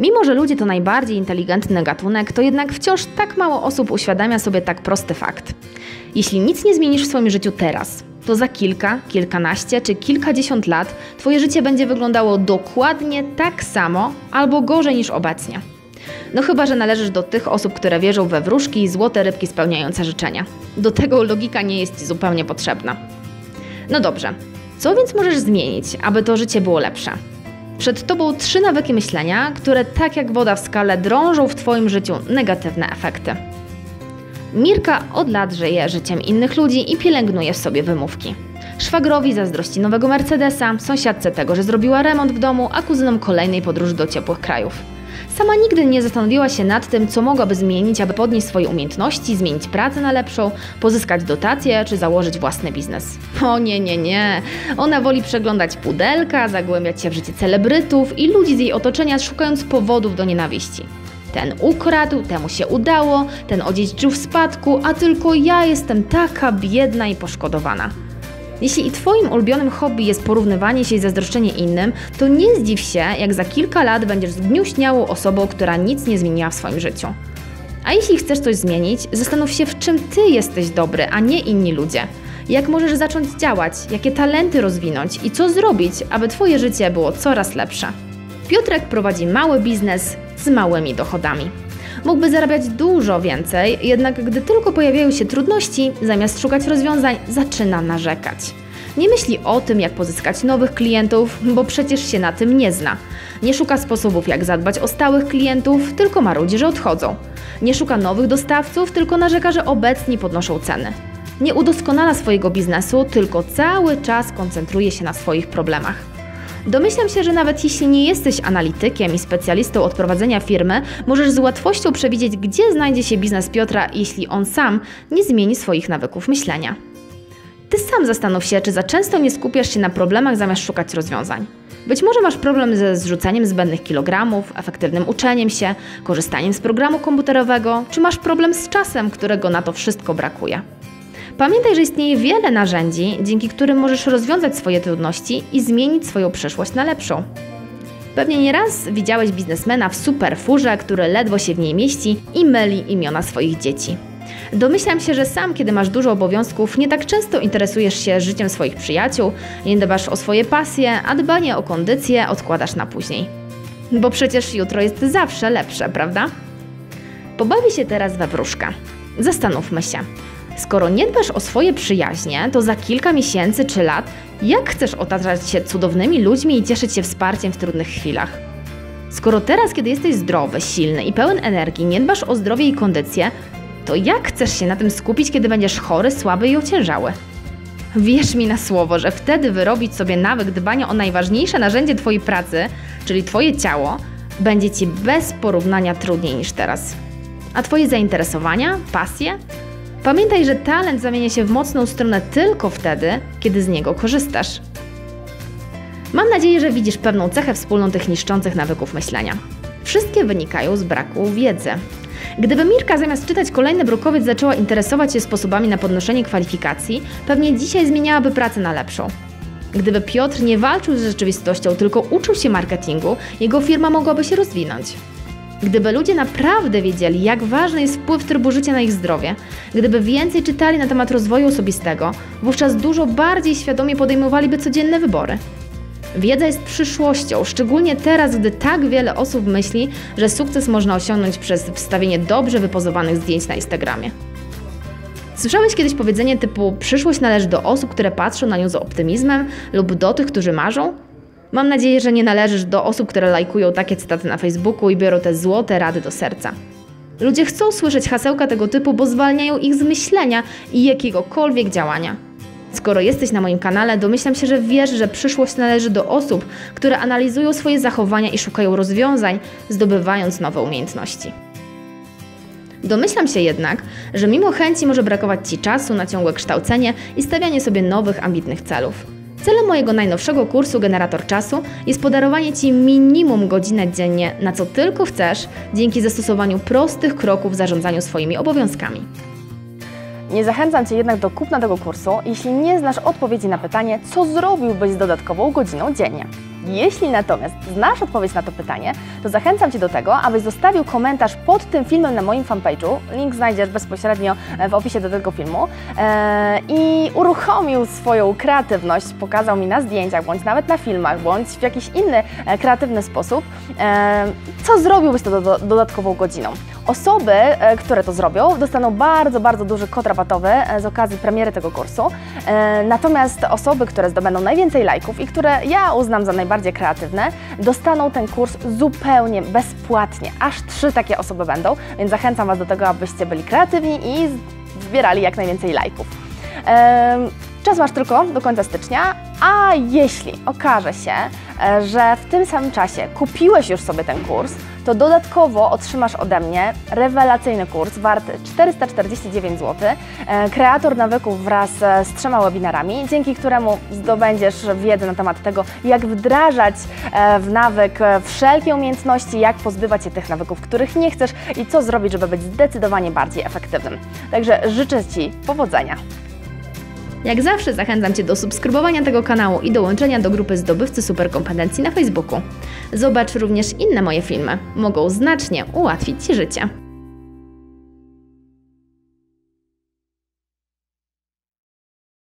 Mimo że ludzie to najbardziej inteligentny gatunek, to jednak wciąż tak mało osób uświadamia sobie tak prosty fakt. Jeśli nic nie zmienisz w swoim życiu teraz, to za kilka, kilkanaście czy kilkadziesiąt lat Twoje życie będzie wyglądało dokładnie tak samo albo gorzej niż obecnie. No chyba, że należysz do tych osób, które wierzą we wróżki i złote rybki spełniające życzenia. Do tego logika nie jest Ci zupełnie potrzebna. No dobrze, co więc możesz zmienić, aby to życie było lepsze? Przed Tobą 3 nawyki myślenia, które tak jak woda w skale drążą w Twoim życiu negatywne efekty. Mirka od lat żyje życiem innych ludzi i pielęgnuje w sobie wymówki. Szwagrowi zazdrości nowego Mercedesa, sąsiadce tego, że zrobiła remont w domu, a kuzynom kolejnej podróży do ciepłych krajów. Sama nigdy nie zastanowiła się nad tym, co mogłaby zmienić, aby podnieść swoje umiejętności, zmienić pracę na lepszą, pozyskać dotacje czy założyć własny biznes. O nie. Ona woli przeglądać pudelka, zagłębiać się w życie celebrytów i ludzi z jej otoczenia, szukając powodów do nienawiści. Ten ukradł, temu się udało, ten odziedziczył w spadku, a tylko ja jestem taka biedna i poszkodowana. Jeśli i Twoim ulubionym hobby jest porównywanie się i zazdroszczenie innym, to nie zdziw się, jak za kilka lat będziesz zgniuśniałą osobą, która nic nie zmieniła w swoim życiu. A jeśli chcesz coś zmienić, zastanów się, w czym Ty jesteś dobry, a nie inni ludzie. Jak możesz zacząć działać, jakie talenty rozwinąć i co zrobić, aby Twoje życie było coraz lepsze. Piotrek prowadzi mały biznes z małymi dochodami. Mógłby zarabiać dużo więcej, jednak gdy tylko pojawiają się trudności, zamiast szukać rozwiązań, zaczyna narzekać. Nie myśli o tym, jak pozyskać nowych klientów, bo przecież się na tym nie zna. Nie szuka sposobów, jak zadbać o stałych klientów, tylko marudzi, że odchodzą. Nie szuka nowych dostawców, tylko narzeka, że obecni podnoszą ceny. Nie udoskonala swojego biznesu, tylko cały czas koncentruje się na swoich problemach. Domyślam się, że nawet jeśli nie jesteś analitykiem i specjalistą od prowadzenia firmy, możesz z łatwością przewidzieć, gdzie znajdzie się biznes Piotra, jeśli on sam nie zmieni swoich nawyków myślenia. Ty sam zastanów się, czy za często nie skupiasz się na problemach zamiast szukać rozwiązań. Być może masz problem ze zrzucaniem zbędnych kilogramów, efektywnym uczeniem się, korzystaniem z programu komputerowego, czy masz problem z czasem, którego na to wszystko brakuje. Pamiętaj, że istnieje wiele narzędzi, dzięki którym możesz rozwiązać swoje trudności i zmienić swoją przyszłość na lepszą. Pewnie nieraz widziałeś biznesmena w super furze, który ledwo się w niej mieści i myli imiona swoich dzieci. Domyślam się, że sam, kiedy masz dużo obowiązków, nie tak często interesujesz się życiem swoich przyjaciół, nie dbasz o swoje pasje, a dbanie o kondycję odkładasz na później. Bo przecież jutro jest zawsze lepsze, prawda? Pobawię się teraz we wróżkę. Zastanówmy się. Skoro nie dbasz o swoje przyjaźnie, to za kilka miesięcy czy lat jak chcesz otaczać się cudownymi ludźmi i cieszyć się wsparciem w trudnych chwilach? Skoro teraz, kiedy jesteś zdrowy, silny i pełen energii, nie dbasz o zdrowie i kondycję, to jak chcesz się na tym skupić, kiedy będziesz chory, słaby i ociężały? Wierz mi na słowo, że wtedy wyrobić sobie nawyk dbania o najważniejsze narzędzie Twojej pracy, czyli Twoje ciało, będzie Ci bez porównania trudniej niż teraz. A Twoje zainteresowania, pasje? Pamiętaj, że talent zamienia się w mocną stronę tylko wtedy, kiedy z niego korzystasz. Mam nadzieję, że widzisz pewną cechę wspólną tych niszczących nawyków myślenia. Wszystkie wynikają z braku wiedzy. Gdyby Mirka zamiast czytać kolejny brukowiec zaczęła interesować się sposobami na podnoszenie kwalifikacji, pewnie dzisiaj zmieniałaby pracę na lepszą. Gdyby Piotr nie walczył z rzeczywistością, tylko uczył się marketingu, jego firma mogłaby się rozwinąć. Gdyby ludzie naprawdę wiedzieli, jak ważny jest wpływ trybu życia na ich zdrowie, gdyby więcej czytali na temat rozwoju osobistego, wówczas dużo bardziej świadomie podejmowaliby codzienne wybory. Wiedza jest przyszłością, szczególnie teraz, gdy tak wiele osób myśli, że sukces można osiągnąć przez wstawienie dobrze wypozowanych zdjęć na Instagramie. Słyszałeś kiedyś powiedzenie typu przyszłość należy do osób, które patrzą na nią z optymizmem lub do tych, którzy marzą? Mam nadzieję, że nie należysz do osób, które lajkują takie cytaty na Facebooku i biorą te złote rady do serca. Ludzie chcą słyszeć hasełka tego typu, bo zwalniają ich z myślenia i jakiegokolwiek działania. Skoro jesteś na moim kanale, domyślam się, że wiesz, że przyszłość należy do osób, które analizują swoje zachowania i szukają rozwiązań, zdobywając nowe umiejętności. Domyślam się jednak, że mimo chęci może brakować Ci czasu na ciągłe kształcenie i stawianie sobie nowych, ambitnych celów. Celem mojego najnowszego kursu Generator Czasu jest podarowanie Ci minimum godzinę dziennie, na co tylko chcesz, dzięki zastosowaniu prostych kroków w zarządzaniu swoimi obowiązkami. Nie zachęcam Cię jednak do kupna tego kursu, jeśli nie znasz odpowiedzi na pytanie, co zrobiłbyś z dodatkową godziną dziennie. Jeśli natomiast znasz odpowiedź na to pytanie, to zachęcam Cię do tego, abyś zostawił komentarz pod tym filmem na moim fanpage'u, link znajdziesz bezpośrednio w opisie do tego filmu, i uruchomił swoją kreatywność, pokazał mi na zdjęciach, bądź nawet na filmach, bądź w jakiś inny kreatywny sposób, co zrobiłbyś to dodatkową godziną. Osoby, które to zrobią, dostaną bardzo duży kod rabatowy z okazji premiery tego kursu, natomiast osoby, które zdobędą najwięcej lajków i które ja uznam za najbardziej kreatywne, dostaną ten kurs zupełnie bezpłatnie. Aż 3 takie osoby będą, więc zachęcam Was do tego, abyście byli kreatywni i zbierali jak najwięcej lajków. Czas masz tylko do końca stycznia, a jeśli okaże się, że w tym samym czasie kupiłeś już sobie ten kurs, to dodatkowo otrzymasz ode mnie rewelacyjny kurs wart 449 zł, kreator nawyków wraz z 3 webinarami, dzięki któremu zdobędziesz wiedzę na temat tego, jak wdrażać w nawyk wszelkie umiejętności, jak pozbywać się tych nawyków, których nie chcesz i co zrobić, żeby być zdecydowanie bardziej efektywnym. Także życzę Ci powodzenia. Jak zawsze zachęcam Cię do subskrybowania tego kanału i dołączenia do grupy Zdobywcy Superkompetencji na Facebooku. Zobacz również inne moje filmy. Mogą znacznie ułatwić Ci życie.